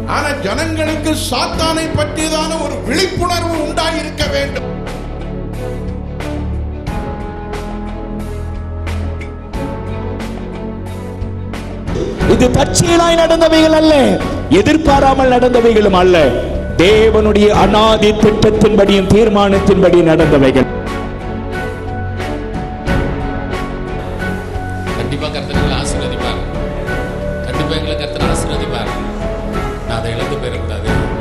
ஆனா ஜனங்களுக்கு சாத்தானை பற்றியதான ஒரு விழிப்புணர்வு உண்டாயிருக்க வேண்டும். இது தற்செயலாய் நடந்தவைகள் அல்ல, எதிர்பாராமல் நடந்தவைகளும் அல்ல, தேவனுடைய அநாதி திட்டத்தின்படியும் தீர்மானத்தின்படி நடந்தவைகள். கண்டிப்பா கர்த்தர் ஆசீர்வதிப்பார். கண்டிப்பா எங்களை கர்த்தர் ஆசீர்வதிப்பார். நான் அதை இழந்து போயிடக்கூடாது.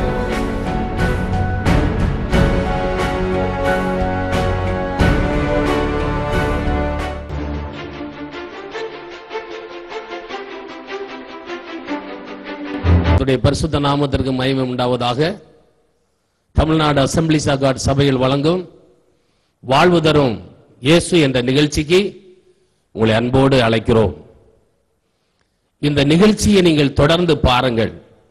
பரிசுத்த நாமத்திற்கு மகிமை உண்டாவதாக. தமிழ்நாடு அசம்பிளிஸ் ஆஃப் காட் சபையில் வழங்கும் வாழ்வு தரும் இயேசு என்ற நிகழ்ச்சிக்கு உங்களை அன்போடு அழைக்கிறோம். இந்த நிகழ்ச்சியை நீங்கள் தொடர்ந்து பாருங்கள்.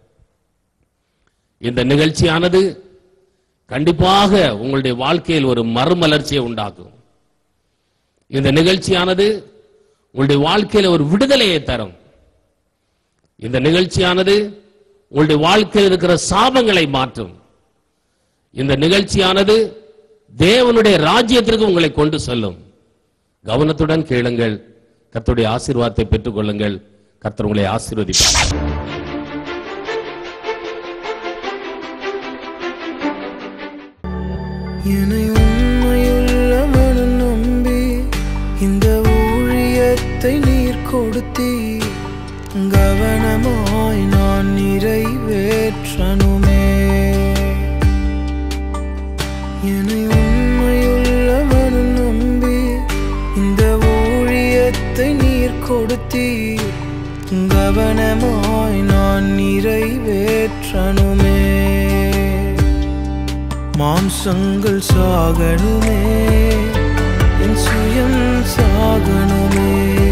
இந்த நிகழ்ச்சியானது கண்டிப்பாக உங்களுடைய வாழ்க்கையில் ஒரு மறுமலர்ச்சியை உண்டாக்கும். இந்த நிகழ்ச்சியானது உங்களுடைய வாழ்க்கையில் ஒரு விடுதலையை தரும். இந்த நிகழ்ச்சியானது உங்களுடைய வாழ்க்கையில் இருக்கிற சாபங்களை மாற்றும். இந்த நிகழ்ச்சியானது தேவனுடைய ராஜ்யத்திற்கு உங்களை கொண்டு செல்லும். கவனத்துடன் கேளுங்கள். கர்த்தருடைய ஆசீர்வாதத்தை பெற்றுக் கொள்ளுங்கள். கர்த்தர் உங்களை ஆசீர்வதிப்பார். என்னை உண்மையுள்ளவன் நம்பி இந்த ஊழியத்தை நீர் கொடுத்தீ, கவனமாய் நான் நிறைவேற்றனுமே. என்னை உண்மையுள்ளவன் நம்பி இந்த ஊழியத்தை நீர் கொடுத்தீ, கவனமாய் நான் நிறைவேற்றனுமே. மாம்சங்கள் சாகணுமே, என் சுயம் சாகணுமே,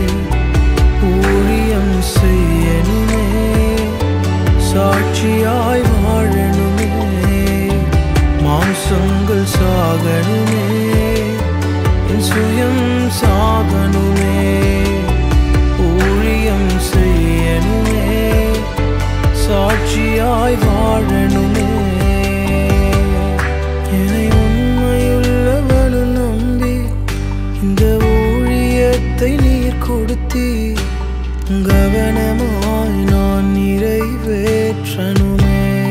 ஊழியம் செய்யணுமே, சாட்சியாய் வாழணுமே. மாம்சங்கள் சாகணுமே, என் சுயம் சாகணுமே, ஊழியம் செய்யணுமே, சாட்சியாய் வாழணுமே. என்னை உண்மையுள்ளவன் நம்பி இந்த ஊழியத்தை நீர் கொடுத்தீ, கவனமாய் நான் நிறைவேற்றனுமே.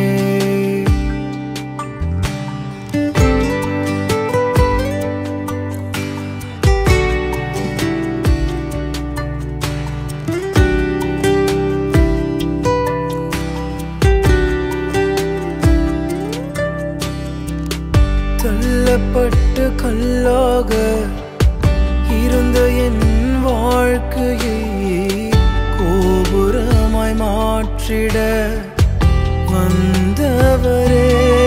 தள்ளப்பட்ட கல்லாக இருந்த என் வாழ்க்கையை கோபுரமாய் மாற்றிட வந்தவரே.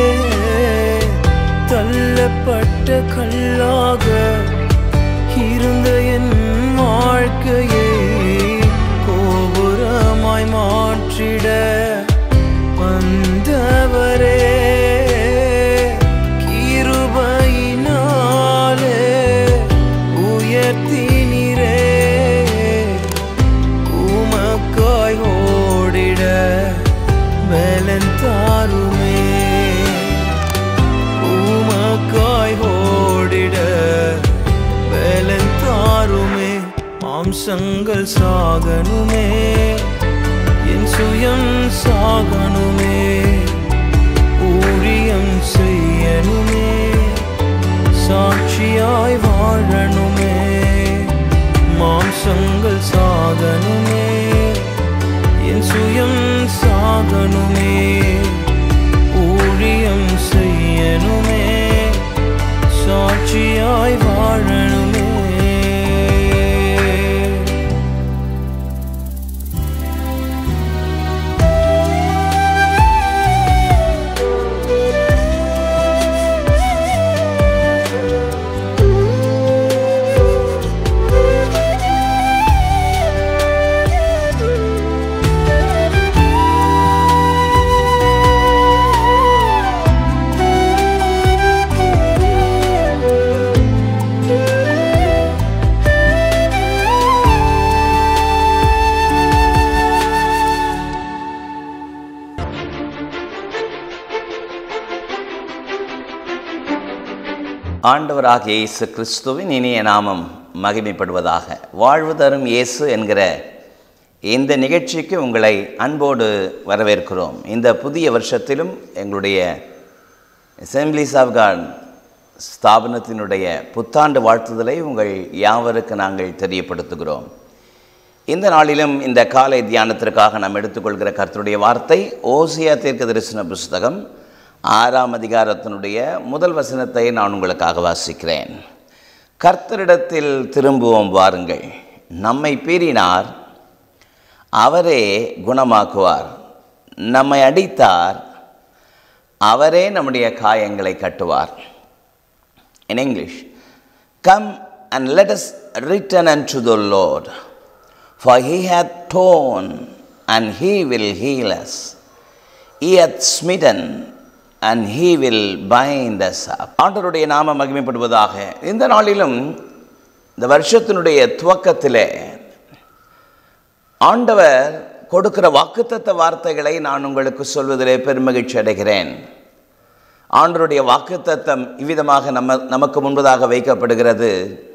தள்ளப்பட்ட கல்லாக இருந்த என் வாழ்க்கையை கோபுரமாய் மாற்றிட வந்தவரே. கிருபையினாலே உயர்த்தினீரே, உமக்காய் ஓடிட பலன் தாருமே, உமக்காய் ஓடிட பலன் தாருமே. மாம்சங்கள் சாகணுமே, என் சுயம் சாகணுமே, ஊழியம் செய்யணுமே, சாட்சியாய் வாழணுமே. மாம்சங்கள் சாகணுமே, என் சுயம் சாகணுமே, ஊழியம் செய்யணுமே, சாட்சியாய் வாழணுமே. ஆண்டவராகிய இயேசு கிறிஸ்துவின் இனிய நாமம் மகிமைப்படுவதாக. வாழ்வு தரும் இயேசு என்கிற இந்த நிகழ்ச்சிக்கு உங்களை அன்போடு வரவேற்கிறோம். இந்த புதிய வருஷத்திலும் எங்களுடைய அசெம்பிளிஸ் ஆஃப் காட் ஸ்தாபனத்தினுடைய புத்தாண்டு வாழ்த்துதலை உங்கள் யாவருக்கு நாங்கள் தெரியப்படுத்துகிறோம். இந்த நாளிலும் இந்த காலை தியானத்திற்காக நாம் எடுத்துக்கொள்கிற கர்த்தருடைய வார்த்தை ஓசியா தீர்க்கதரிசன புஸ்தகம் 6ஆம் அதிகாரத்தினுடைய முதல் வசனத்தை நான் உங்களுக்காக வாசிக்கிறேன். கர்த்தரிடத்தில் திரும்புவோம் வாருங்கள், நம்மை பீறினார் அவரே குணமாக்குவார், நம்மை அடித்தார் அவரே நம்முடைய காயங்களை கட்டுவார். In English, come and let us return unto the Lord, for he hath torn and he will heal us. He hath smitten and he will bind us up. ஆண்டவருடைய நாமம் மகிமைப்படுவதாக. இந்த நாளிலும் இந்த வருஷத்தினுடைய துவக்கத்திலே ஆண்டவர் கொடுக்கிற வாக்குத்தத்த வார்த்தைகளை நான் உங்களுக்கு சொல்வதிலே பெருமகிழ்ச்சி அடைகிறேன். ஆண்டவருடைய வாக்குத்தத்தம் இவ்விதமாக நமக்கு முன்பதாக வைக்கப்படுகிறது.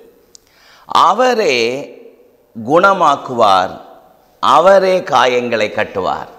அவரே குணமாக்குவார், அவரே காயங்களை கட்டுவார்.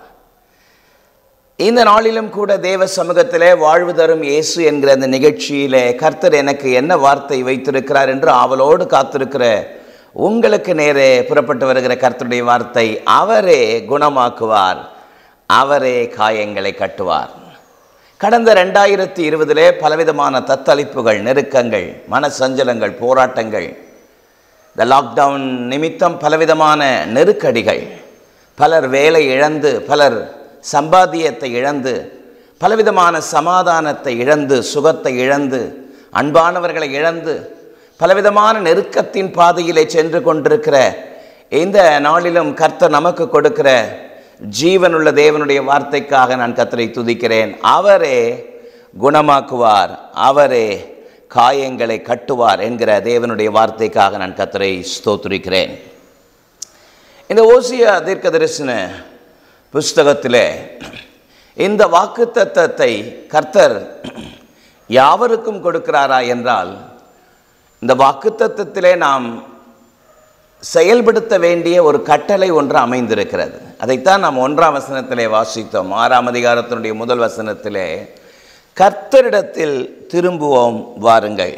இந்த நாளிலும் கூட தேவ சமூகத்திலே வாழ்வு தரும் இயேசு என்கிற அந்த நிகழ்ச்சியிலே கர்த்தர் எனக்கு என்ன வார்த்தை வைத்திருக்கிறார் என்று ஆவலோடு காத்திருக்கிற உங்களுக்கு நேரே புறப்பட்டு வருகிற கர்த்தருடைய வார்த்தை, அவரே குணமாக்குவார், அவரே காயங்களை கட்டுவார். கடந்த 2020 பலவிதமான தத்தளிப்புகள், நெருக்கங்கள், மனசஞ்சலங்கள், போராட்டங்கள், இந்த லாக்டவுன் நிமித்தம் பலவிதமான நெருக்கடிகள், பலர் வேலை இழந்து, பலர் சம்பாத்தியத்தை இழந்து, பலவிதமான சமாதானத்தை இழந்து, சுகத்தை இழந்து, அன்பானவர்களை இழந்து, பலவிதமான நெருக்கத்தின் பாதையிலே சென்று கொண்டிருக்கிற இந்த நாளிலும் கர்த்தர் நமக்கு கொடுக்கிற ஜீவனுள்ள தேவனுடைய வார்த்தைக்காக நான் கர்த்தரை துதிக்கிறேன். அவரே குணமாக்குவார், அவரே காயங்களை கட்டுவார் என்கிற தேவனுடைய வார்த்தைக்காக நான் கர்த்தரை ஸ்தோத்திரிக்கிறேன். இந்த ஓசியா தீர்க்கதரிசன புஸ்தகத்திலே இந்த வாக்குத்தத்தத்தை கர்த்தர் யாவருக்கும் கொடுக்கிறாரா என்றால், இந்த வாக்குத்தத்தத்திலே நாம் செயல்படுத்த வேண்டிய ஒரு கட்டளை ஒன்று அமைந்திருக்கிறது. அதைத்தான் நாம் 1ஆம் வசனத்திலே வாசித்தோம். 6ஆம் அதிகாரத்தினுடைய முதல் வசனத்திலே, கர்த்தரிடத்தில் திரும்புவோம் வாருங்கள்,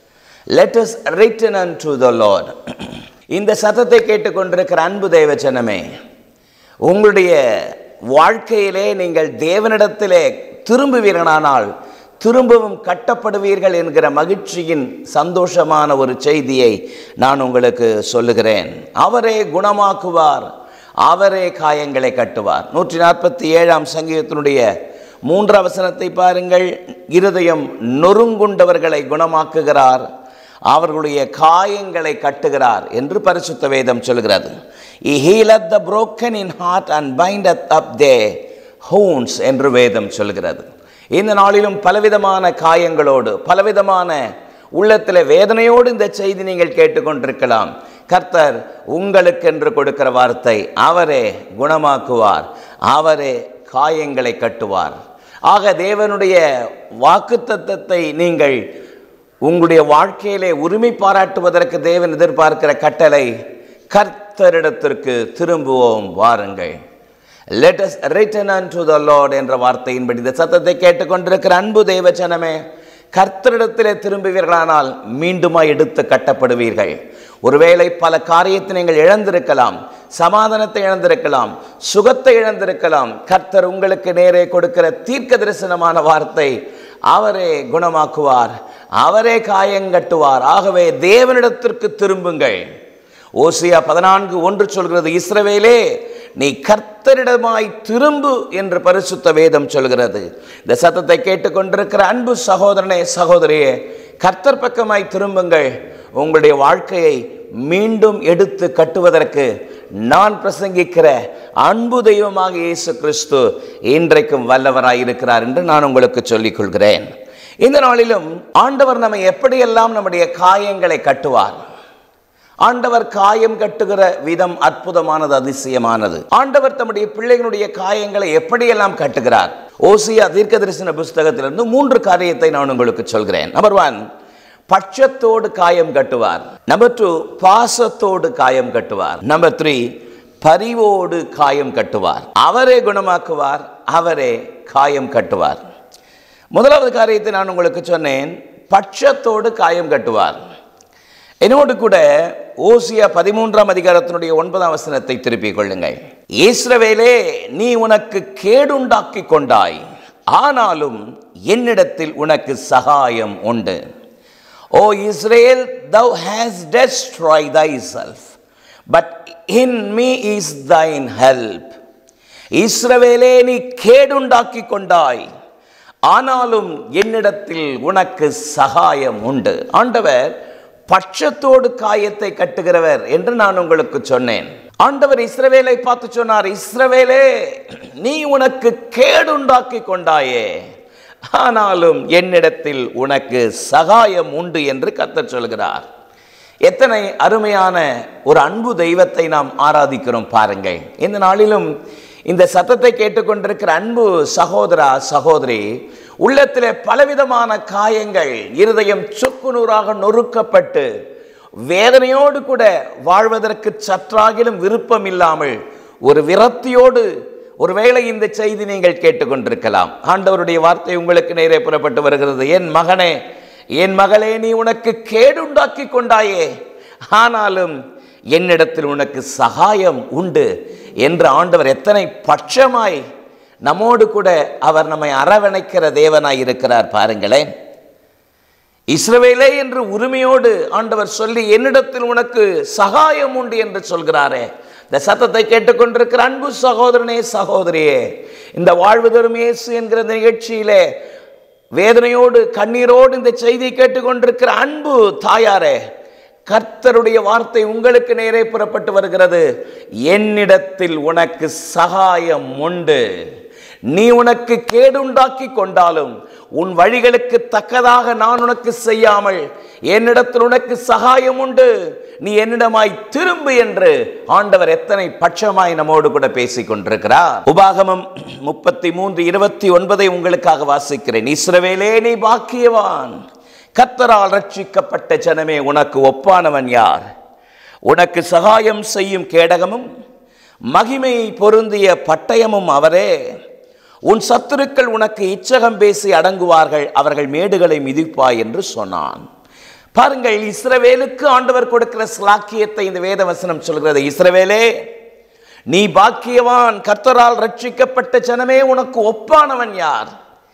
let us return unto the Lord. இந்த சத்தத்தை கேட்டுக்கொண்டிருக்கிற அன்பு தேவ ஜனமே, உங்களுடைய வாழ்க்கையிலே நீங்கள் தேவனிடத்திலே திரும்புவீர்களானால் திரும்பவும் கட்டப்படுவீர்கள் என்கிற மகிழ்ச்சியின் சந்தோஷமான ஒரு செய்தியை நான் உங்களுக்கு சொல்லுகிறேன். அவரே குணமாக்குவார், அவரே காயங்களை கட்டுவார். 147ஆம் சங்கீதத்தினுடைய 3ஆம் வசனத்தை பாருங்கள். இருதயம் நொறுங்குண்டவர்களை குணமாக்குகிறார், அவர்களுடைய காயங்களை கட்டுகிறார் என்று பரிசுத்த வேதம் சொல்கிறது. He healeth the broken in heart and bindeth up their wounds என்று வேதம் சொல்கிறது. இந்த நாளிலும் பலவிதமான காயங்களோடு, பலவிதமான உள்ளத்தில் வேதனையோடு இந்த செய்தி நீங்கள் கேட்டுக்கொண்டிருக்கலாம். கர்த்தர் உங்களுக்கென்று கொடுக்கிற வார்த்தை, அவரே குணமாக்குவார், அவரே காயங்களை கட்டுவார். ஆக தேவனுடைய வாக்குத்தத்தத்தை நீங்கள் உங்களுடைய வாழ்க்கையிலே உரிமை பாராட்டுவதற்கு தேவன் எதிர்பார்க்கிற கட்டளை, கர்த்தரிடத்திற்கு திரும்புவோம் வாருங்கள், let us return unto the Lord என்ற வார்த்தையின்படி இந்த சத்தத்தை கேட்டுக்கொண்டிருக்கிற அன்பு தேவ ஜனமே, கர்த்தரிடத்திலே திரும்புவீர்களானால் மீண்டுமாய் எடுத்து கட்டப்படுவீர்கள். ஒருவேளை பல காரியத்தை நீங்கள் இழந்திருக்கலாம், சமாதானத்தை இழந்திருக்கலாம், சுகத்தை இழந்திருக்கலாம். கர்த்தர் உங்களுக்கு நேரே கொடுக்கிற தீர்க்க தரிசனமான வார்த்தை, அவரே குணமாக்குவார், அவரே காயங்கட்டுவார். ஆகவே தேவனிடத்திற்கு திரும்புங்கள். ஓசியா 14:1 சொல்கிறது, இஸ்ரவேலே நீ கர்த்தரிடமாய் திரும்பு என்று பரிசுத்த வேதம் சொல்கிறது. இந்த சத்தத்தை கேட்டுக்கொண்டிருக்கிற அன்பு சகோதரனே, சகோதரியே, கர்த்தர் பக்கமாய் திரும்புங்கள். உங்களுடைய வாழ்க்கையை மீண்டும் எடுத்து கட்டுவதற்கு நான் பிரசங்கிக்கிற அன்பு தெய்வமாக இயேசு கிறிஸ்து இன்றைக்கும் வல்லவராயிருக்கிறார் என்று நான் உங்களுக்கு சொல்லிக் கொள்கிறேன். இந்த நாளிலும் ஆண்டவர் நம்மை எப்படியெல்லாம் நம்முடைய காயங்களை கட்டுவார். ஆண்டவர் காயம் கட்டுகிற விதம் அற்புதமானது, அதிசயமானது. ஆண்டவர் தம்முடைய பிள்ளைகளுடைய காயங்களை எப்படியெல்லாம் கட்டுகிறார். ஓசியா தீர்க்கதரிசன புஸ்தகத்திலிருந்து 3 காரியத்தை நான் உங்களுக்கு சொல்கிறேன். நம்பர் 1, பட்சத்தோடு காயம் கட்டுவார். நம்பர் 2, பாசத்தோடு காயம் கட்டுவார். நம்பர் 3, பரிவோடு காயம் கட்டுவார். அவரே குணமாக்குவார், அவரே காயம் கட்டுவார். முதலாவது காரியத்தை நான் உங்களுக்கு சொன்னேன், பட்சத்தோடு காயம் கட்டுவார். என்னோடு கூட ஓசியா 13ஆம் அதிகாரத்தினுடைய 9ஆம் வசனத்தை திருப்பிக் கொள்ளுங்கள். இஸ்ரவேலே, நீ உனக்கு கேடுண்டாக்கி கொண்டாய், ஆனாலும் என்னிடத்தில் உனக்கு சகாயம் உண்டு. O Israel, thou hast destroyed thyself, but in me is thine help. இஸ்ரவேலே, நீ கேடுண்டாக்கி கொண்டாய், ஆனாலும் என்னிடத்தில் உனக்கு சகாயம் உண்டு. ஆண்டவர் பட்சத்தோடு காயத்தை கட்டுகிறவர் என்று நான் உங்களுக்கு சொன்னேன். ஆண்டவர் இஸ்ரவேலை பார்த்து சொன்னார், இஸ்ரவேலே, நீ உனக்கு கேடுண்டாக்கி கொண்டாயே, ஆனாலும் என்னிடத்தில் உனக்கு சகாயம் உண்டு என்று கர்த்தர் சொல்கிறார். எத்தனை அருமையான ஒரு அன்பு தெய்வத்தை நாம் ஆராதிக்கிறோம் பாருங்கள். இந்த நாளிலும் இந்த சத்தத்தை கேட்டுக்கொண்டிருக்கிற அன்பு சகோதரா சகோதரி, உள்ளத்திலே பலவிதமான காயங்கள், இருதயம் சுக்குநூறாக நொறுக்கப்பட்டு வேதனையோடு கூட வாழ்வதற்கு சற்றாகிலும் விருப்பம் இல்லாமல் ஒரு விரக்தியோடு ஒருவேளை இந்த செய்தி நீங்கள் கேட்டுக்கொண்டிருக்கலாம். ஆண்டவருடைய வார்த்தை உங்களுக்கு நேரே புறப்பட்டு வருகிறது. என் மகனே, என் மகளே, நீ உனக்கு கேடுண்டாக்கி கொண்டாயே, ஆனாலும் என்னிடத்தில் உனக்கு சகாயம் உண்டு என்று ஆண்டவர் எத்தனை பட்சமாய் நம்மோடு கூட அவர் நம்மை அரவணைக்கிற தேவனாய் இருக்கிறார் பாருங்களேன். இஸ்ரவேலே என்று உரிமையோடு ஆண்டவர் சொல்லி என்னிடத்தில் உனக்கு சகாயம் உண்டு என்று சொல்கிறாரே. இந்த சத்தத்தை கேட்டுக்கொண்டிருக்கிற அன்பு சகோதரனே சகோதரியே, இந்த வாழ்வு தரும் இயேசு என்கிற நிகழ்ச்சியிலே வேதனையோடு கண்ணீரோடு இந்த செய்தியை கேட்டுக்கொண்டிருக்கிற அன்பு தாயாரே, கர்த்தருடைய வார்த்தை உங்களுக்கு நேரே புறப்பட்டு வருகிறது. என்னிடத்தில் உனக்கு சகாயம் உண்டு. நீ உனக்கு கேடுண்டாக்கி கொண்டாலும் உன் வழிகளுக்கு தக்கதாக நான் உனக்கு செய்யாமல் என்னிடத்தில் உனக்கு சகாயம் உண்டு, நீ என்னிடமாய் திரும்பு என்று ஆண்டவர் எத்தனை பட்சமாய் நம்மோடு கூட பேசிக் கொண்டிருக்கிறார். உபாகமம் 33:29 உங்களுக்காக வாசிக்கிறேன். இஸ்ரவேலே, நீ பாக்கியவான், கர்த்தரால் ரட்சிக்கப்பட்ட ஜனமே, உனக்கு ஒப்பானவன் யார்? உனக்கு சகாயம் செய்யும் கேடகமும் மகிமை பொருந்திய பட்டயமும் அவரே. உன் சத்துருக்கள் உனக்கு இச்சகம் பேசி அடங்குவார்கள், அவர்கள் மேடுகளை மிதிப்பாய் என்று சொன்னான். பாருங்கள், இஸ்ரவேலுக்கு ஆண்டவர் கொடுக்கிற ஸ்லாக்கியத்தை இந்த வேத வசனம் சொல்கிறது. இஸ்ரவேலே, நீ பாக்கியவான், கர்த்தரால் ரட்சிக்கப்பட்ட ஜனமே, உனக்கு ஒப்பானவன் யார்?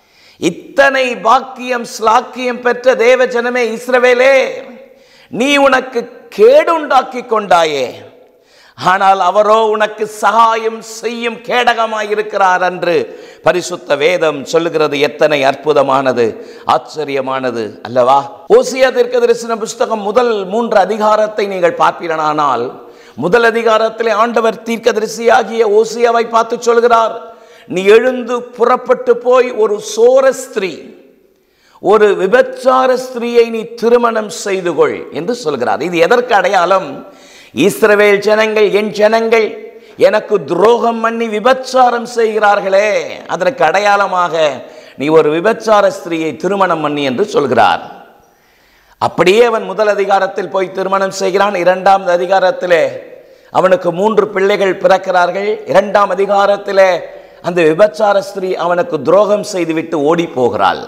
இத்தனை பாக்கியம் ஸ்லாக்கியம் பெற்ற தேவ ஜனமே இஸ்ரவேலே, நீ உனக்கு கேடுண்டாக்கி கொண்டாயே, ஆனால் அவரோ உனக்கு சகாயம் செய்யும் கேடகமாயிருக்கிறார் என்று பரிசுத்த வேதம் சொல்லுகிறது. எத்தனை அற்புதமானது, ஆச்சரியமானது அல்லவா? ஓசியா தீர்க்கதரிசன புஸ்தகம் முதல் 3 அதிகாரத்தை நீங்கள் பார்ப்பீர்களானால், முதல் அதிகாரத்திலே ஆண்டவர் தீர்க்கதரிசியாகிய ஓசியாவை பார்த்து சொல்கிறார், நீ எழுந்து புறப்பட்டு போய் ஒரு சோர ஸ்திரீ, ஒரு விபச்சார ஸ்திரீயை நீ திருமணம் செய்து கொள் என்று சொல்கிறார். இது எதற்கு அடையாளம்? இஸ்ரவேல் ஜனங்கள், என் ஜனங்கள் எனக்கு துரோகம் பண்ணி விபச்சாரம் செய்கிறார்களே, அதற்கு அடையாளமாக நீ ஒரு விபச்சார ஸ்திரீயை திருமணம் பண்ணி என்று சொல்கிறார். அப்படியே அவன் முதல் அதிகாரத்தில் போய் திருமணம் செய்கிறான். 2ஆம் அதிகாரத்திலே அவனுக்கு 3 பிள்ளைகள் பிறக்கிறார்கள். 2ஆம் அதிகாரத்திலே அந்த விபச்சார ஸ்திரீ அவனுக்கு துரோகம் செய்துவிட்டு ஓடி போகிறாள்.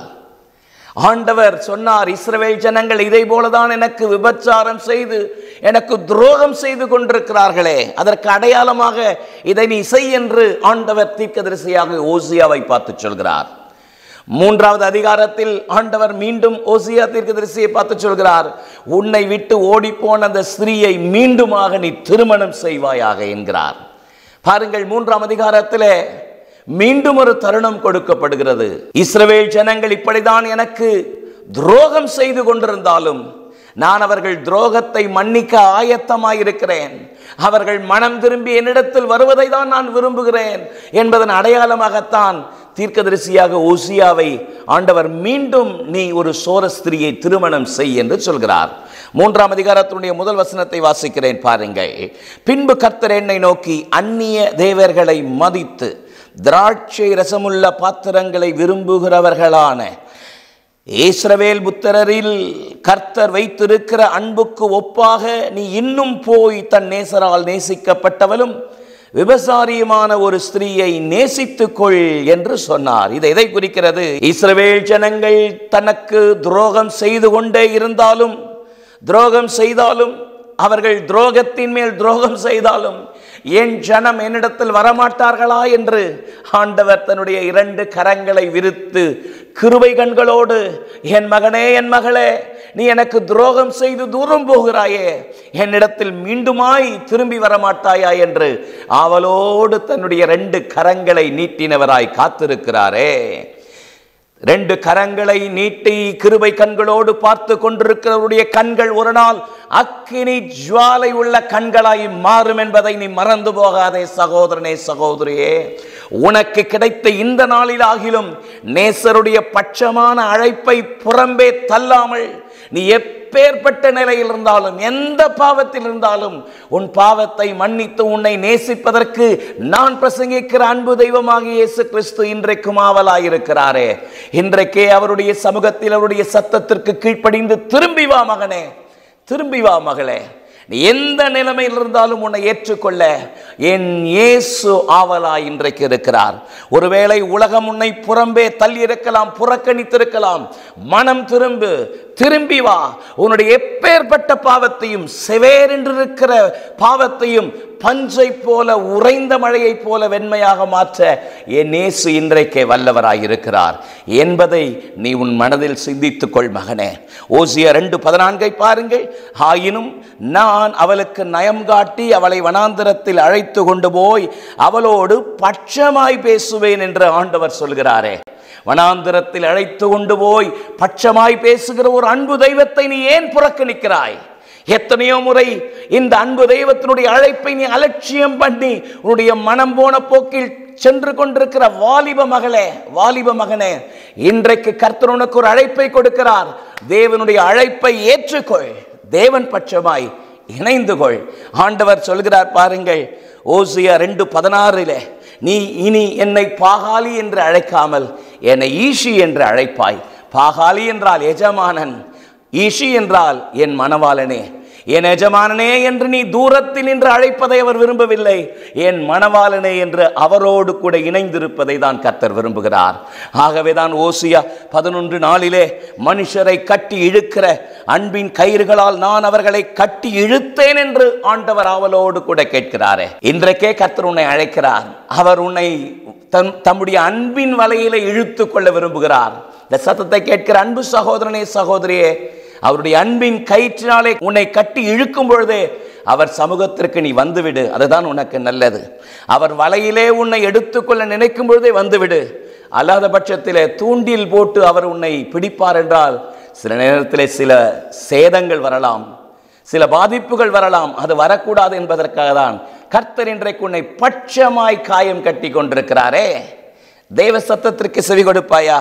ஆண்டவர் சொன்னார், இஸ்ரவேல் ஜனங்கள் இதை போலதான் எனக்கு விபச்சாரம் செய்து எனக்கு துரோகம் செய்து கொண்டிருக்கிறார்களே, அதற்கு அடையாளமாக இதை நீ செய் என்று ஆண்டவர் தீர்க்கதரிசியாக ஓசியாவை பார்த்து சொல்கிறார். 3ஆவது அதிகாரத்தில் ஆண்டவர் மீண்டும் ஓசியா தீர்க்கதரிசியை பார்த்து சொல்கிறார், உன்னை விட்டு ஓடிப்போன அந்த ஸ்திரீயை மீண்டுமாக நீ திருமணம் செய்வாயாக என்கிறார். பாருங்கள், 3ஆம் அதிகாரத்திலே மீண்டும் ஒரு தருணம் கொடுக்கப்படுகிறது. இஸ்ரவேல் ஜனங்கள் இப்படிதான் எனக்கு துரோகம் செய்து கொண்டிருந்தாலும் நான் அவர்கள் துரோகத்தை மன்னிக்க ஆயத்தமாயிருக்கிறேன், அவர்கள் மனம் திரும்பி என்னிடத்தில் வருவதை தான் நான் விரும்புகிறேன் என்பதன் அடையாளமாகத்தான் தீர்க்கதரிசியாக ஓசியாவை ஆண்டவர் மீண்டும் நீ ஒரு சோர ஸ்திரியை திருமணம் செய் என்று சொல்கிறார். 3ஆம் அதிகாரத்தினுடைய முதல் வசனத்தை வாசிக்கிறேன் பாருங்கள். பின்பு கர்த்தர் என்னை நோக்கி, அந்நிய தேவர்களை மதித்து திராட்சை ரசமுள்ள பாத்திரங்களை விரும்புகிறவர்களான இஸ்ரவேல் புத்திரரில் கர்த்தர் வைத்திருக்கிற அன்புக்கு ஒப்பாக நீ இன்னும் போய் தன் நேசரால் நேசிக்கப்பட்டவளும் விபசாரியுமான ஒரு ஸ்திரீயை நேசித்துக்கொள் என்று சொன்னார். இது எதை குறிக்கிறது? இஸ்ரவேல் ஜனங்கள் தனக்கு துரோகம் செய்து கொண்டே இருந்தாலும், துரோகம் செய்தாலும், அவர்கள் துரோகத்தின் மேல் துரோகம் செய்தாலும் என் ஜனம் என்னிடத்தில் வரமாட்டார்களா என்று ஆண்டவர் தன்னுடைய 2 கரங்களை விரித்து கிருபை கண்களோடு, என் மகனே, என் மகளே, நீ எனக்கு துரோகம் செய்து தூரம் போகிறாயே, என்னிடத்தில் மீண்டுமாய் திரும்பி வரமாட்டாயா என்று ஆவலோடு தன்னுடைய 2 கரங்களை நீட்டினவராய் காத்திருக்கிறாரே. 2 கரங்களை நீட்டி கிருபை கண்களோடு பார்த்து கொண்டிருக்கிறவருடைய கண்கள் ஒரு நாள் அக்கினி ஜுவாலை உள்ள கண்களாய் மாறும் என்பதை நீ மறந்து போகாதே சகோதரனே, சகோதரியே. உனக்கு கிடைத்த இந்த நாளில் ஆகிலும் நேசருடைய பட்சமான அழைப்பை புறம்பே தள்ளாமல், நீ எப்பேற்பட்ட நிலையில் இருந்தாலும், எந்த பாவத்தில் இருந்தாலும், உன் பாவத்தை மன்னித்து உன்னை நேசிப்பதற்கு நான் பிரசங்கிக்கிற அன்பு தெய்வமாகிய இயேசு கிறிஸ்து இன்றைக்கும் ஆவலாயிருக்கிறாரே. இன்றைக்கே அவருடைய சமூகத்தில் அவருடைய சத்தத்திற்கு கீழ்ப்படிந்து திரும்பி வா மகனே, திரும்பி வா மகளே. நீ எந்த நிலைமையில் இருந்தாலும் உன்னை ஏற்றுக்கொள்ள என் இயேசு ஆவலாய் இன்றைக்கு இருக்கிறார். ஒருவேளை உலகம் உன்னை புறம்பே தள்ளி இருக்கலாம், புறக்கணித்திருக்கலாம். மனம் திரும்பு, திரும்பி வா. உன்னுடைய எப்பேற்பட்ட பாவத்தையும், செவேரென்று இருக்கிற பாவத்தையும் பஞ்சை போல, உறைந்த மழையை போல வெண்மையாக மாற்ற என் இயேசு இன்றைக்கே வல்லவராயிருக்கிறார் என்பதை நீ உன் மனதில் சிந்தித்துக் கொள் மகனே. ஓசியா 2:14 பாருங்கள். ஆயினும் நான் அவளுக்கு நயம் காட்டி அவளை வனாந்திரத்தில் அழைத்து கொண்டு போய் அவளோடு பட்சமாய் பேசுவேன் என்று ஆண்டவர் சொல்கிறாரே. வனாந்திரத்தில் அழைத்து கொண்டு போய் பட்சமாய் பேசுகிற ஒரு அன்பு தெய்வத்தை நீ ஏன் புறக்கணிக்கிறாய்? எத்தனையோ முறை இந்த அன்பு தெய்வத்தினுடைய அழைப்பை நீ அலட்சியம் பண்ணி உன்னுடைய மனம் போன போக்கில் சென்று கொண்டிருக்கிற வாலிப மகளே, வாலிப மகனே, இன்றைக்கு கர்த்தர் உனக்கு ஒரு அழைப்பை கொடுக்கிறார். தேவனுடைய அழைப்பை ஏற்றுக்கொள், தேவன் பட்சமாய் இணைந்து கொள். ஆண்டவர் சொல்கிறார் பாருங்கள், ஓசியா 2:16 நீ இனி என்னை பாகாலி என்று அழைக்காமல் என்னை ஈஷி என்று அழைப்பாய். பாகாலி என்றால் எஜமானன், ஈஷி என்றால் என் மணவாளனே. என் எஜமானனே என்று நீ தூரத்தில் நின்று அழைப்பதை அவர் விரும்பவில்லை. என் மணவாளனே என்று அவரோடு கூட இணைந்திருப்பதை தான் கர்த்தர் விரும்புகிறார். ஆகவேதான் ஓசியா 11:4 மனுஷரை கட்டி இழுக்கிற அன்பின் கயிறுகளால் நான் அவர்களை கட்டி இழுத்தேன் என்று ஆண்டவர் அவளோடு கூட கேட்கிறாரே. இன்றைக்கே கர்த்தர் உன்னை அழைக்கிறார். அவர் உன்னை தம்முடைய அன்பின் வலையிலே இழுத்து கொள்ள விரும்புகிறார். இந்த சத்தத்தை கேட்கிற அன்பு சகோதரனே, சகோதரியே, அவருடைய அன்பின் கயிற்றினாலே உன்னை கட்டி இழுக்கும் பொழுதே அவர் சமூகத்திற்கு நீ வந்துவிடு. அதுதான் உனக்கு நல்லது. அவர் வலையிலே உன்னை எடுத்துக்கொள்ள நினைக்கும் பொழுதே வந்துவிடு. அல்லாத பட்சத்திலே தூண்டில் போட்டு அவர் உன்னை பிடிப்பார் என்றால் சில நேரத்திலே சில சேதங்கள் வரலாம், சில பாதிப்புகள் வரலாம். அது வரக்கூடாது என்பதற்காக தான் கர்த்தர் இன்றைக்கு உன்னை பட்சமாய் காயம் கட்டி கொண்டிருக்கிறாரே. தேவ சத்தத்திற்கு செவி கொடுப்பாயா?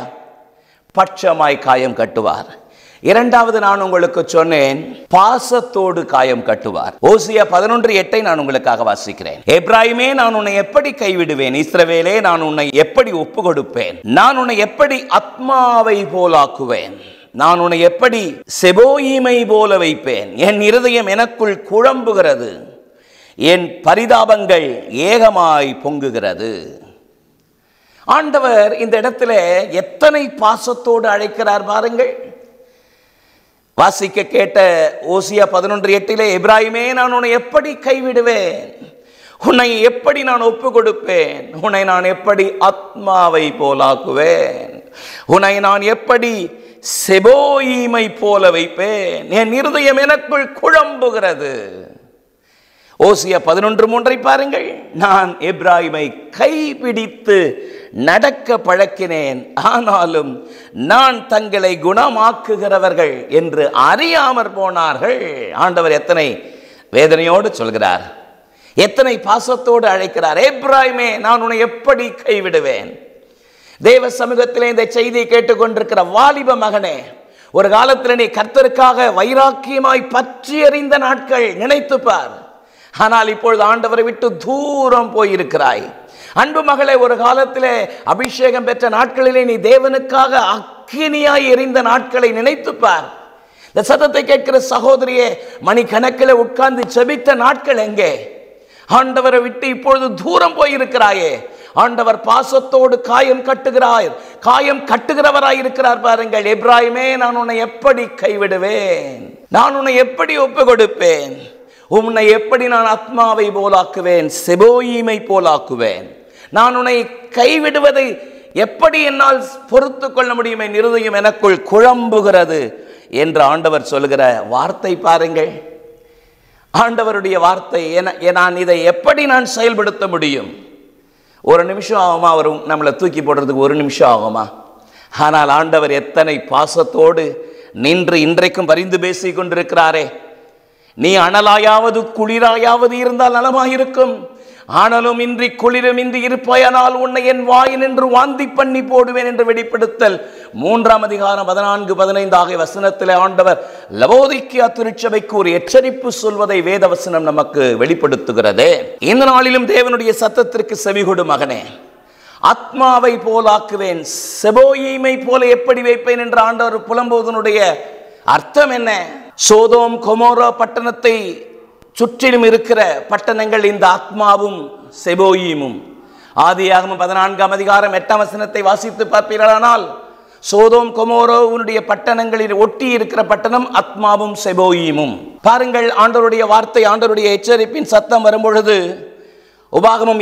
பட்சமாய் காயம் கட்டுவார். இரண்டாவது நான் உங்களுக்கு சொன்னேன், பாசத்தோடு காயம் கட்டுவார். ஓசியா 11:8 நான் உங்களுக்காக வாசிக்கிறேன். எப்ராயிமே, நான் உன்னை எப்படி கைவிடுவேன்? இஸ்ரவேலே, நான் உன்னை எப்படி ஒப்பு கொடுப்பேன்? நான் உன்னை எப்படி ஆத்மாவை போலாக்குவேன்? நான் உன்னை எப்படி செபோயீமை போல வைப்பேன்? என் இருதயம் எனக்குள் குழம்புகிறது, என் பரிதாபங்கள் ஏகமாய் பொங்குகிறது. ஆண்டவர் இந்த இடத்துல எத்தனை பாசத்தோடு அழைக்கிறார் பாருங்கள். வாசிக்க கேட்ட ஓசியா 11:8 எப்ராயிமே, நான் உன்னை எப்படி கைவிடுவேன்? உன்னை எப்படி நான் ஒப்பு கொடுப்பேன்? உன்னை நான் எப்படி ஆத்மாவை போலாக்குவேன்? உன்னை நான் எப்படி செபோயீமை போல வைப்பேன்? என் இருதயம் எனக்குள் குழம்புகிறது. ஓசியா 11:3 பாருங்கள். நான் எப்ராயிமை கைபிடித்து நடக்க பழக்கினேன், ஆனாலும் நான் தங்களை குணமாக்குகிறவர்கள் என்று அறியாமற் போனார்கள். ஆண்டவர் எத்தனை வேதனையோடு சொல்கிறார், எத்தனை பாசத்தோடு அழைக்கிறார். எப்ராயிமே, நான் உன்னை எப்படி கைவிடுவேன்? தேவ சமூகத்திலே இந்த செய்தியை கேட்டுக்கொண்டிருக்கிற வாலிப மகனே, ஒரு காலத்தில் நீ கர்த்தருக்காக வைராக்கியமாய் பற்றி எறிந்த நாட்கள் நினைத்துப்பார். ஆனால் இப்பொழுது ஆண்டவரை விட்டு தூரம் போயிருக்கிறாய். அன்பு மகளே, ஒரு காலத்திலே அபிஷேகம் பெற்ற நாட்களிலே நீ தேவனுக்காக அக்கினியாய் எரிந்த நாட்களை நினைத்துப்பார். இந்த சத்தத்தை கேட்கிற சகோதரியே, மணிக்கணக்கில் உட்கார்ந்து செபித்த நாட்கள் எங்கே? ஆண்டவரை விட்டு இப்பொழுது தூரம் போயிருக்கிறாயே. ஆண்டவர் பாசத்தோடு காயம் கட்டுகிறவராய் இருக்கிறார் பாருங்கள். எப்ராயிமே, நான் உன்னை எப்படி கைவிடுவேன்? நான் உன்னை எப்படி ஒப்பு கொடுப்பேன்? உன்னை எப்படி நான் ஆத்மாவை போலாக்குவேன், செபோயீமை போலாக்குவேன்? நான் உன்னை கைவிடுவதை எப்படி என்னால் பொறுத்து கொள்ள முடியும்? என் இருதயம் எனக்குள் குழம்புகிறது என்று ஆண்டவர் சொல்லுகிற வார்த்தை பாருங்கள். ஆண்டவருடைய வார்த்தை. நான் இதை எப்படி நான் செயல்படுத்த முடியும்? ஒரு நிமிஷம் ஆகுமா? அவர் நம்மளை தூக்கி போடுறதுக்கு ஒரு நிமிஷம் ஆகுமா? ஆனால் ஆண்டவர் எத்தனை பாசத்தோடு நின்று இன்றைக்கும் பரிந்து பேசி கொண்டிருக்கிறாரே. நீ அனலாயாவது குளிராயாவது இருந்தால் நலமாயிருக்கும். ஆனாலும் இன்றி குளிரும் இன்றி இருப்பாயானால் உன்னை என் வாய் நின்று வாந்தி பண்ணி போடுவேன் என்று வெளிப்படுத்தல் 3 அதிகாரம் 14-15 ஆகிய வசனத்திலே ஆண்டவர் லவோதிக்கியா திருச்சபைக்கு ஒரு எச்சரிப்பு சொல்வதை வேத வசனம் நமக்கு வெளிப்படுத்துகிறது. இந்த நாளிலும் தேவனுடைய சத்தத்திற்கு செவிகொடு மகனே. ஆத்மாவை போலாக்குவேன், செபோயீமை போல எப்படி வைப்பேன் என்று ஆண்டவர் புலம்போதனுடைய அர்த்தம் என்ன? சோதோம் கொமோரா பட்டணத்தை சுற்றிலும் இருக்கிற பட்டணங்கள் இந்த ஆத்மாவும் செபோயீமும். ஆதியாகமம் 14 அதிகாரம் 8 வசனத்தை வாசித்து பார்ப்பீர்களானால் சோதோம் கொமோரோவுடைய பட்டணங்களில் ஒட்டி இருக்கிற பட்டணம் ஆத்மாவும் செபோயீமும். பாருங்கள், ஆண்டவருடைய வார்த்தை, ஆண்டவருடைய எச்சரிப்பின் சத்தம் வரும்பொழுது உபாகமம்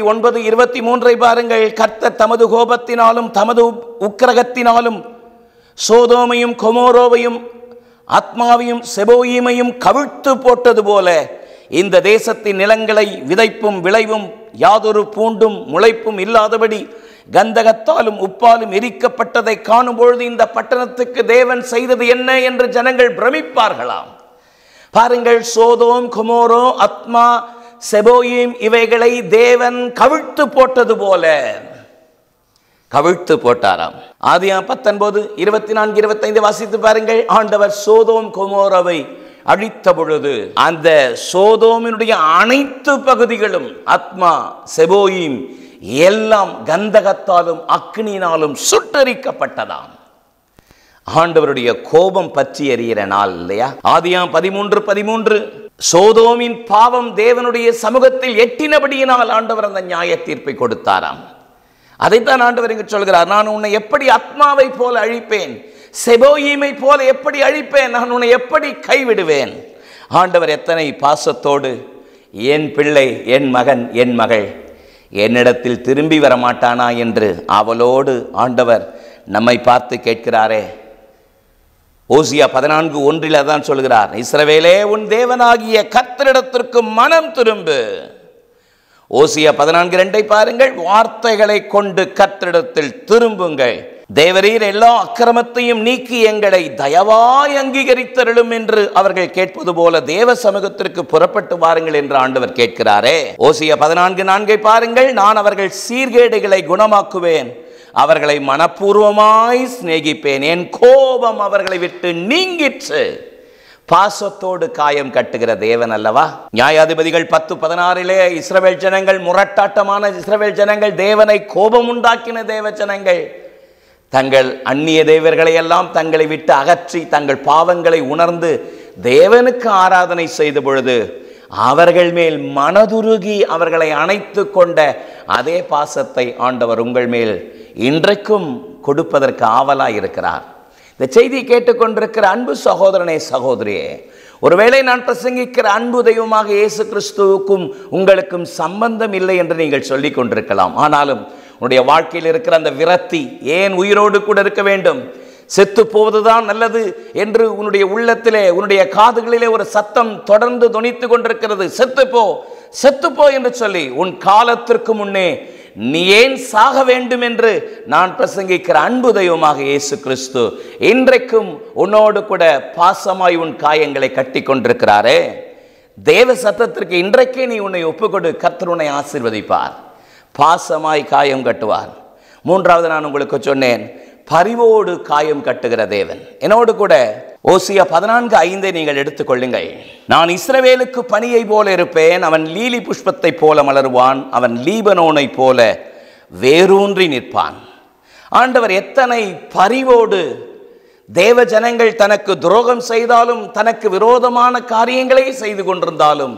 29-23 பாருங்கள். கர்த்தர் தமது கோபத்தினாலும் தமது உக்கிரகத்தினாலும் சோதோமையும் கொமோரோவையும் ஆத்மாவையும் செபோயீமையும் கவிழ்த்து போட்டது போல இந்த தேசத்தின் நிலங்களை விதைப்பும் விளைவும் யாதொரு பூண்டும் முளைப்பும் இல்லாதபடி கந்தகத்தாலும் உப்பாலும் எரிக்கப்பட்டதை காணும் பொழுது இந்த பட்டணத்துக்கு தேவன் செய்தது என்ன என்று ஜனங்கள் பிரமிப்பார்களாம். பாருங்கள், சோதோம் கொமோரோ ஆத்மா செபோயீம் இவைகளை தேவன் கவிழ்த்து போட்டது போல கவிழ்த்து போட்டாராம். ஆதியாகமம் 19-24-25 வாசித்து பாருங்கள். ஆண்டவர் சோதோம் கொமோராவை அழித்த பொழுது அந்த சோதோமினுடைய அனைத்து பகுதிகளும் ஆத்மா செபோயீம் எல்லாம் கந்தகத்தாலும் அக்னியினாலும் சுட்டரிக்கப்பட்டதாம். ஆண்டவருடைய கோபம் பற்றி எறிகிற நாள் இல்லையா? ஆதியாகமம் 13-13 சோதோமின் பாவம் தேவனுடைய சமூகத்தில் எட்டினபடியினால் ஆண்டவர் அந்த நியாய தீர்ப்பை கொடுத்தாராம். அதைத்தான் ஆண்டவர் இங்கு சொல்கிறார். நான் உன்னை எப்படி ஆத்மாவை போல அழிப்பேன், செபோயீமை போல எப்படி அழிப்பேன், நான் உன்னை எப்படி கைவிடுவேன்? ஆண்டவர் எத்தனை பாசத்தோடு, என் பிள்ளை, என் மகன், என் மகள் என்னிடத்தில் திரும்பி வரமாட்டானா என்று அவளோடு ஆண்டவர் நம்மை பார்த்து கேட்கிறாரே. ஓசியா 14:1 அதான் சொல்கிறார். இஸ்ரவேலே, உன் தேவனாகிய கர்த்தரிடத்திற்கு மனம் திரும்பு. ஓசியா 14:2 பாருங்கள். வார்த்தைகளை கொண்டு கர்த்தரிடத்தில் திரும்புங்கள். தேவரீர் எல்லா அக்கிரமத்தையும் நீக்கி எங்களை தயவாய் அங்கீகரித்தருளும் என்று அவர்கள் கேட்பது போல தேவ சமூகத்திற்கு புறப்பட்டு வாருங்கள் என்று ஆண்டவர் கேட்கிறாரே. ஓசியா 14:4 பாருங்கள். நான் அவர்கள் சீர்கேடுகளை குணமாக்குவேன், அவர்களை மனப்பூர்வமாய் சிநேகிப்பேன், என் கோபம் அவர்களை விட்டு நீங்கிற்று. பாசத்தோடு காயம் கட்டுகிற தேவன் அல்லவா? நியாயாதிபதிகள் 10-16 இஸ்ரவேல் ஜனங்கள், முரட்டாட்டமான இஸ்ரவேல் ஜனங்கள், தேவனை கோபம் உண்டாக்கின தேவ ஜனங்கள், தங்கள் அந்நிய தேவர்களை எல்லாம் தங்களை விட்டு அகற்றி தங்கள் பாவங்களை உணர்ந்து தேவனுக்கு ஆராதனை செய்த பொழுது அவர்கள் மேல் மனதுருகி அவர்களை அணைத்து கொண்ட அதே பாசத்தை ஆண்டவர் உங்கள் மேல் இன்றைக்கும் கொடுப்பதற்கு ஆவலாய் இருக்கிறார். இந்த செய்தியை கேட்டுக்கொண்டிருக்கிற அன்பு சகோதரனே, சகோதரியே, ஒருவேளை நான் பிரசங்கிக்கிற அன்பு தெய்வமாக இயேசு கிறிஸ்துவுக்கும் உங்களுக்கும் சம்பந்தம் இல்லை என்று நீங்கள் சொல்லிக் கொண்டிருக்கலாம். ஆனாலும் உன்னுடைய வாழ்க்கையில் இருக்கிற அந்த விரக்தி, ஏன் உயிரோடு கூட இருக்க வேண்டும், செத்து போவதுதான் நல்லது என்று உன்னுடைய உள்ளத்திலே, உன்னுடைய காதுகளிலே ஒரு சத்தம் தொடர்ந்து தொனித்து கொண்டிருக்கிறது. செத்துப்போ செத்துப்போ என்று சொல்லி உன் காலத்திற்கு முன்னே நீ ஏன் சாக வேண்டும் என்று நான் பிரசங்கிக்கிற அன்பு தெய்வமாக இயேசு கிறிஸ்து இன்றைக்கும் உன்னோடு கூட பாசமாய் உன் காயங்களை கட்டி கொண்டிருக்கிறாரே. தேவ சத்தத்திற்கு இன்றைக்கே நீ உன்னை ஒப்புக்கொடு. கர்த்தர் உன்னை ஆசீர்வதிப்பார், பாசமாய் காயம் கட்டுவார். மூன்றாவது நான் உங்களுக்கு சொன்னேன், பரிவோடு காயம் கட்டுகிற தேவன். என்னோடு கூட ஓசியா 14:5 நீங்கள் எடுத்துக்கொள்ளுங்கள். நான் இஸ்ரவேலுக்கு பனியை போல இருப்பேன், அவன் லீலி புஷ்பத்தை போல மலருவான், அவன் லீபனோனை போல வேரூன்றி நிற்பான். ஆண்டவர் எத்தனை பரிவோடு தேவ ஜனங்கள் தனக்கு துரோகம் செய்தாலும் தனக்கு விரோதமான காரியங்களை செய்து கொண்டிருந்தாலும்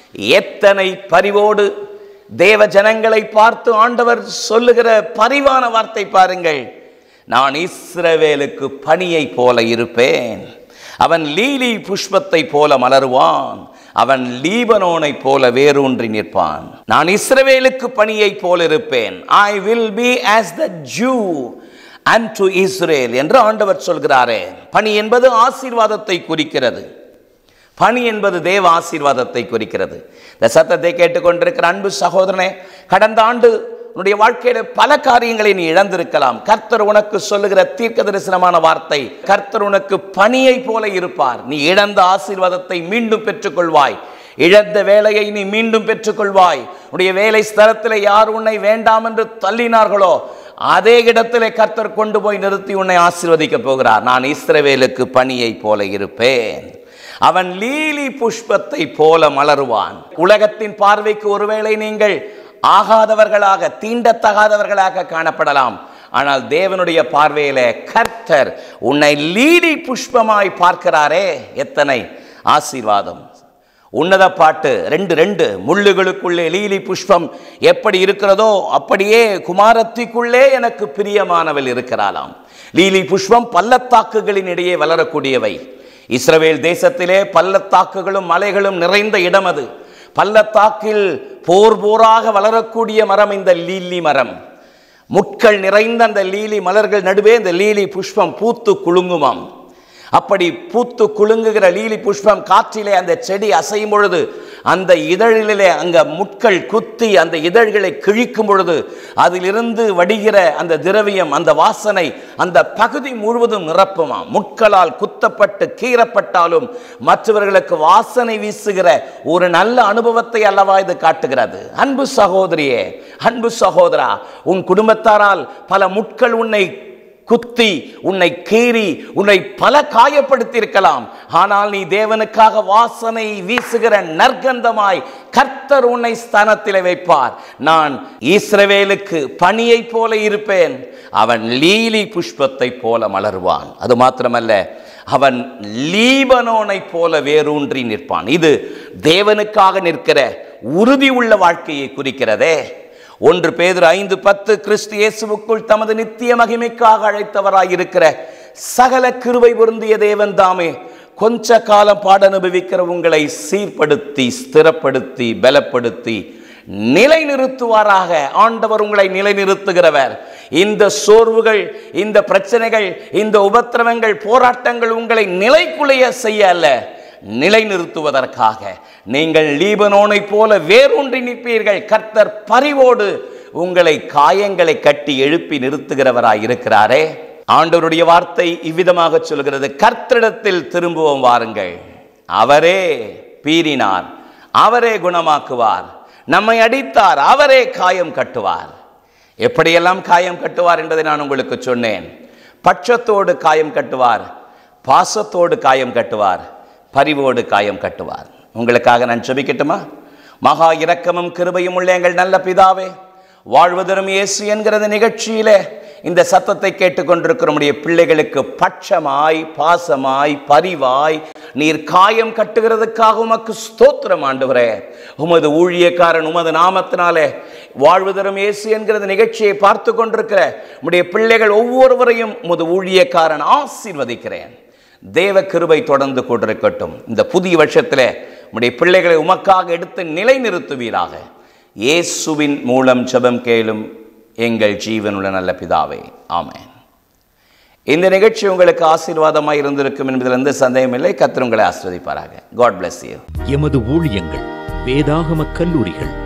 எத்தனை பரிவோடு தேவ ஜனங்களை பார்த்து ஆண்டவர் சொல்லுகிற பரிவான வார்த்தை பாருங்கள். நான் இஸ்ரவேலுக்கு பனியை போல இருப்பேன், அவன் லீலி புஷ்பத்தை போல மலருவான், அவன் லீபனோனை போல வேரூன்றி நிற்பான். நான் இஸ்ரவேலுக்கு பனியை போல இருப்பேன், I will be as the Jew unto Israel என்று ஆண்டவர் சொல்கிறாரே. பனி என்பது ஆசீர்வாதத்தை குறிக்கிறது. பனி என்பது தேவ ஆசீர்வாதத்தை குறிக்கிறது. இந்த சத்தத்தை கேட்டுக்கொண்டிருக்கிற அன்பு சகோதரனே, கடந்த ஆண்டு உன்னுடைய வாழ்க்கையில பல காரியங்களை நீ இழந்திருக்கலாம். கர்த்தர் உனக்கு சொல்லுகிற தீர்க்க தரிசனமான வார்த்தை, கர்த்தர் உனக்கு பனியை போல இருப்பார். நீ இழந்த ஆசீர்வாதத்தை மீண்டும் பெற்றுக்கொள்வாய், இழந்த வேலையை நீ மீண்டும் பெற்றுக்கொள்வாய். உன்னுடைய வேலை ஸ்தலத்தில் யார் உன்னை வேண்டாம் என்று தள்ளினார்களோ அதே இடத்திலே கர்த்தர் கொண்டு போய் நிறுத்தி உன்னை ஆசீர்வதிக்க போகிறார். நான் இஸ்ரவேலுக்கு பனியை போல இருப்பேன், அவன் லீலி புஷ்பத்தை போல மலருவான். உலகத்தின் பார்வைக்கு ஒருவேளை நீங்கள் ஆகாதவர்களாக, தீண்டத்தகாதவர்களாக காணப்படலாம். ஆனால் தேவனுடைய பார்வையில கர்த்தர் உன்னை லீலி புஷ்பமாய் பார்க்கிறாரே, எத்தனை ஆசீர்வாதம். உன்னத பாட்டு 2:2 முள்ளுகளுக்குள்ளே லீலி புஷ்பம் எப்படி இருக்கிறதோ அப்படியே குமாரத்திக்குள்ளே எனக்கு பிரியமானவள் இருக்கிறாளாம். லீலி புஷ்பம் பள்ளத்தாக்குகளின் இடையே வளரக்கூடியவை. இஸ்ரவேல் தேசத்திலே பள்ளத்தாக்குகளும் மலைகளும் நிறைந்த இடம் அது. பள்ளத்தாக்கில் போராக வளரக்கூடிய மரம் இந்த லீலி மரம். முட்கள் நிறைந்த அந்த லீலி மலர்கள் நடுவே இந்த லீலி புஷ்பம் பூத்து குலுங்குமாம். அப்படி பூத்து குலுங்குகிற லீலி புஷ்பம் காற்றிலே அந்த செடி அசையும் பொழுது அந்த இதழிலே அங்க முட்கள் குத்தி அந்த இதழ்களை கிழிக்கும் பொழுது அதிலிருந்து வடிகிற அந்த திரவியம், அந்த வாசனை அந்த பகுதி முழுவதும் நிரப்புமா. முட்களால் குத்தப்பட்டு கீறப்பட்டாலும் மற்றவர்களுக்கு வாசனை வீசுகிற ஒரு நல்ல அனுபவத்தை அல்லவா இது காட்டுகிறது. அன்பு சகோதரியே, அன்பு சகோதரா, உன் குடும்பத்தாரால் பல முட்கள் உன்னை குத்தி, உன்னை கீறி, உன்னை பல காயப்படுத்தி இருக்கலாம். ஆனால் நீ தேவனுக்காக வாசனை வீசுகிற நற்கந்தமாய் கர்த்தர் உன்னை ஸ்தானத்தில் வைப்பார். நான் இஸ்ரவேலுக்கு பனியை போல இருப்பேன், அவன் லீலி புஷ்பத்தை போல மலருவான். அது மாத்திரமல்ல, அவன் லீபனோனை போல வேரூன்றி நிற்பான். இது தேவனுக்காக நிற்கிற உறுதி உள்ள வாழ்க்கையை குறிக்கிறதே. 1 பேதுரு 5:10 கிறிஸ்து இயேசுவுக்குள் தமது நித்திய மகிமைக்காக அழைத்தவராயிருக்கிற சகல கிருபை பொருந்திய தேவன் தாமே கொஞ்ச காலம் பாட அனுபவிக்கிற உங்களை சீர்படுத்தி, ஸ்திரப்படுத்தி, பலப்படுத்தி நிலைநிறுத்துவாராக. ஆண்டவர் உங்களை நிலைநிறுத்துகிறவர். இந்த சோர்வுகள், இந்த பிரச்சனைகள், இந்த உபத்திரவங்கள், போராட்டங்கள் உங்களை நிலைக்குலைய செய்ய அல்ல, நிலைநிறுத்துவதற்காக. நீங்கள் லீபனோனை போல வேரூன்றி நிற்பீர்கள். கர்த்தர் பரிவோடு உங்களை காயங்களை கட்டி எழுப்பி நிறுத்துகிறவராய் இருக்கிறாரே. ஆண்டவருடைய வார்த்தை இவ்விதமாக சொல்கிறது, கர்த்தரிடத்தில் திரும்புவோம் வாருங்கள், அவரே பீறினார், அவரே குணமாக்குவார், நம்மை அடித்தார், அவரே காயம் கட்டுவார். எப்படியெல்லாம் காயம் கட்டுவார் என்பதை நான் உங்களுக்கு சொன்னேன். பட்சத்தோடு காயம் கட்டுவார், பாசத்தோடு காயம் கட்டுவார், பரிவோடு காயம் கட்டுவார். உங்களுக்காக நான் ஜெபிக்கட்டுமா? மகா இரக்கமும் கிருபையும் உள்ள எங்கள் நல்ல பிதாவே, வாழ்வதரும் இயேசு என்கிற நிகழ்ச்சியிலே இந்த சத்தத்தை கேட்டுக்கொண்டிருக்கிற நம்முடைய பிள்ளைகளுக்கு பட்சமாய், பாசமாய், பரிவாய் நீர் காயம் கட்டுகிறதுக்காக உமக்கு ஸ்தோத்திரம் ஆண்டவரே. உமது ஊழியக்காரன் உமது நாமத்தினாலே வாழ்வதரும் இயேசு என்கிற நிகழ்ச்சியை பார்த்து கொண்டிருக்கிற நம்முடைய பிள்ளைகள் ஒவ்வொருவரையும் உமது ஊழியக்காரன் ஆசீர்வதிக்கிறேன். தேவ கிருபை தொடர்ந்து கொண்டிருக்கட்டும். இந்த புதிய வருஷத்திலே உம்முடைய பிள்ளைகளை உமக்காக எடுத்து நிலை நிறுத்துவீராக. இயேசுவின் மூலம் ஜெபம் கேளும் எங்கள் ஜீவனுள்ள நல்ல பிதாவே, ஆமென். இந்த நிகழ்ச்சி உங்களுக்கு ஆசீர்வாதமாக இருந்திருக்கும் என்பதில் எந்த சந்தேகமில்லை. கர்த்தர் உங்களை ஆசீர்வதிப்பாராக. God bless you. எமது ஊழியங்கள் வேதாகம கல்லூரிகள்